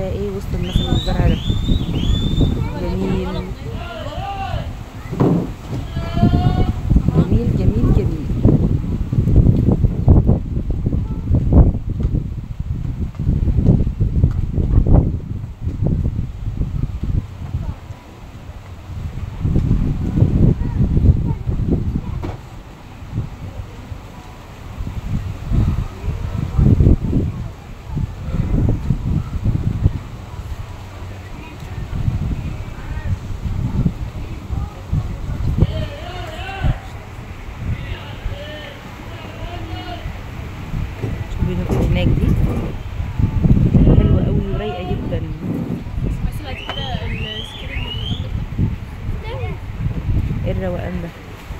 بقى ايه وسط النخل والزرع ده. جميل جميل جميل جميل. شوفي النخل هناك دي حلوة قوي ورايقة جدا. ايه الروقان ده؟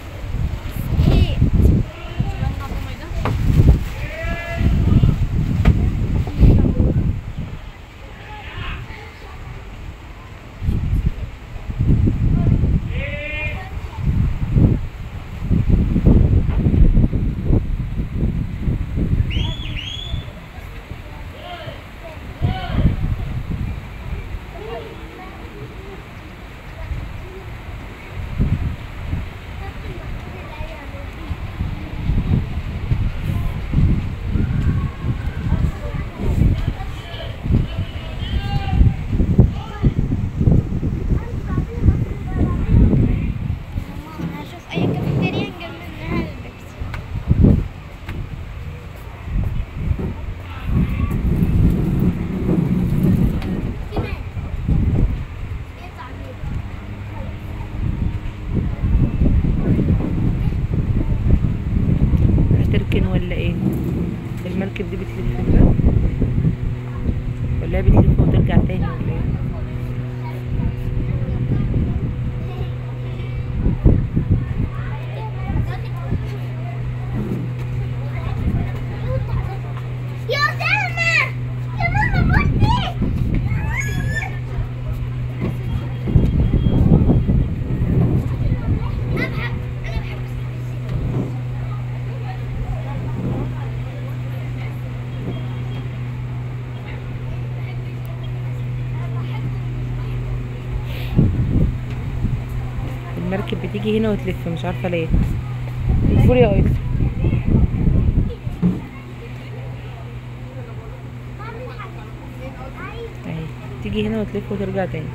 هتركن ولا ايه؟ المركب دي بتلف كده ولا هي بتلف وترجع تاني ولا ايه؟ المركب بتيجي هنا وتلف مش عارفه ليه. اصبري يا ايسر. اهي تيجي هنا وتلف وترجع تاني.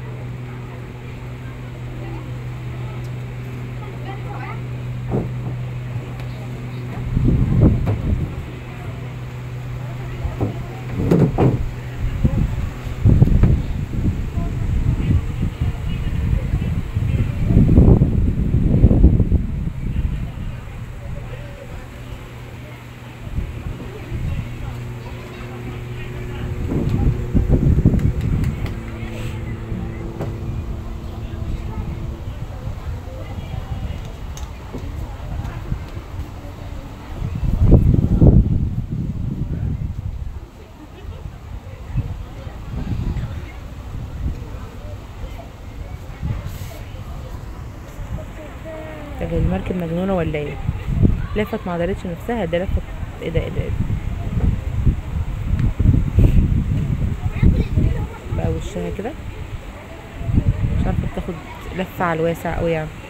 طب المركب مجنونه ولا ايه؟ لفت ما عدلتش نفسها، ده لفت. ايه ده ايه ده ايه ده بقى وشها كده مش عارفه، بتاخد لفه على الواسع قوي يعني.